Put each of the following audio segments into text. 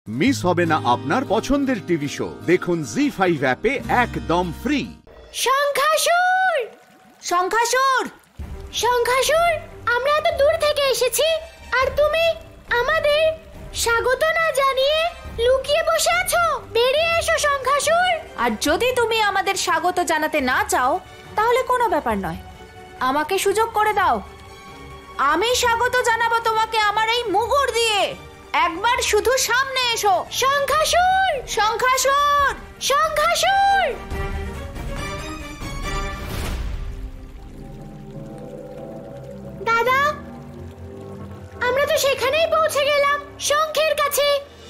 Miss হবে না আপনার পছন্দের টিভি শো। দেখুন জি5 অ্যাপে একদম ফ্রি। শঙ্খাসুর, শঙ্খাসুর, শঙ্খাসুর, আমরা এত দূর থেকে এসেছি আর তুমি আমাদের স্বাগত না জানিয়ে লুকিয়ে বসে আছো। বেরিয়ে এসো শঙ্খাসুর। আর যদি তুমি আমাদের স্বাগত জানাতে না চাও তাহলে কোনো ব্যাপার নয়, আমাকে সুযোগ করে দাও। আমি স্বাগত জানাবো তোমাকে আমার এই মুগুর দিয়ে। একবার শুধু সামনে এসো। শঙ্খাসুর, শঙ্খাসুর, শঙ্খাসুর। দাদা, আমরা তো সেখানেই পৌঁছে গেলাম, শঙ্খের কাছে।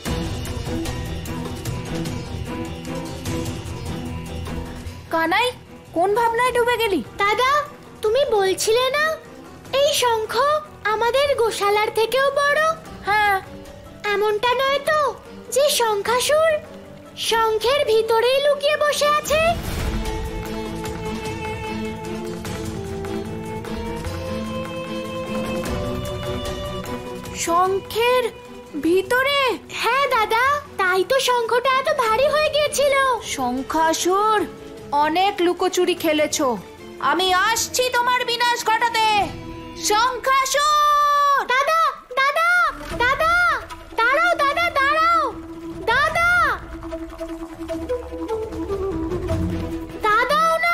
কানাই, কোন ভাবনায় ডুবে গেলি? দাদা, তুমি বলছিলে না এই শঙ্খ আমাদের গোশালার থেকেও বড়? হ্যাঁ। এমনটা নয় তো যে শঙ্খাসুর শঙ্খের ভিতরেই লুকিয়ে বসে আছে? শঙ্খের ভিতরে? হ্যাঁ দাদা, তাই তো শঙ্খটা এত ভারী হয়ে গিয়েছিল। শঙ্খাসুর, অনেক লুকোচুরি খেলেছো, আমি আসছি তোমার বিনাশ ঘটাতে। শঙ্খাসুর! দাদা, দাদা, দাদা, দাঁড়াও দাদা, দাঁড়াও দাদা, দাদাও না।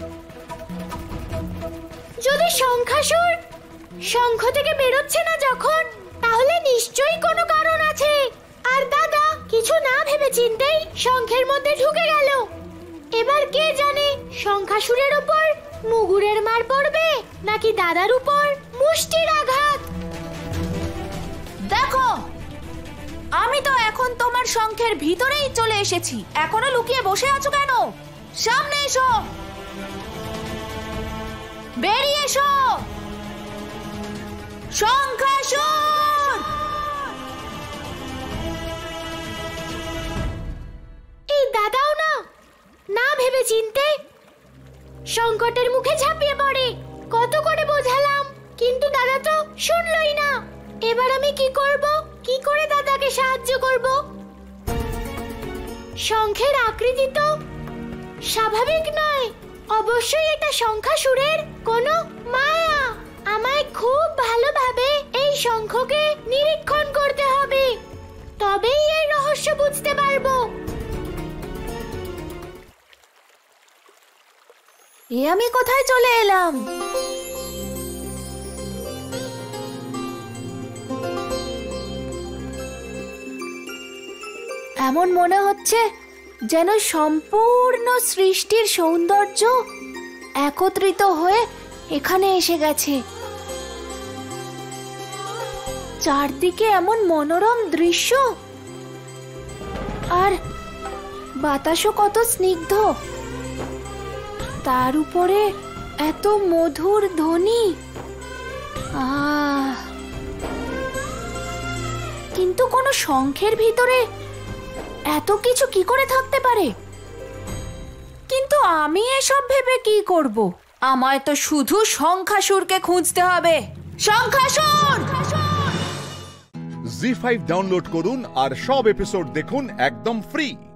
যদি শঙ্খাসুর শঙ্খ থেকে বেরোচ্ছে না যখন, তাহলে নিশ্চয়ই কোনো কারণ আছে। আর দাদা কিছু না ভেবে চিন্তেই শঙ্খের মধ্যে ঢুকে গেল। এবার কে জানে শঙ্খাসুরের উপর মুগুরের মার পড়বে নাকি দাদার উপর মুষ্টির আঘাত। দেখো, আমি তো এখন তোমার শঙ্খের ভিতরেই চলে এসেছি। এখনো লুকিয়ে বসে আছো কেন? সামনে এসো, বেরিয়ে এসো। শঙ্খাসুর! এই দাদাও না, না ভেবে চিনতে সংকটের মুখে ঝাঁপিয়ে পড়ে। কত করে বোঝালাম, কিন্তু দাদা তো শুনলই না। এবার আমি কি করব? কি করে দাদাকে সাহায্য করব? শঙ্খের আকৃতি তো স্বাভাবিক নয়। অবশ্যই এটা শঙ্খাসুরের কোনো মায়া। আমায় খুব ভালোভাবে এই শঙ্খকে নিরীক্ষণ করতে হবে, তবেই এর রহস্য বুঝতে পারবো। এ আমি কোথায় চলে এলাম? এমন মনে হচ্ছে যেন সম্পূর্ণ সৃষ্টির সৌন্দর্য একত্রিত হয়ে এখানে এসে গেছে। চারদিকে এমন মনোরম দৃশ্য, আর বাতাসও কত স্নিগ্ধ, তার উপরে এত মধুর ধ্বনি। কিন্তু কোন শঙ্খের ভিতরে এত কিছু কি করে থাকতে পারে? কিন্তু আমি এসব ভেবে কি করব? আমায় তো শুধু শঙ্খাসুরকে খুঁজতে হবে। শঙ্খাসুর! জি5 ডাউনলোড করুন আর সব এপিসোড দেখুন একদম ফ্রি।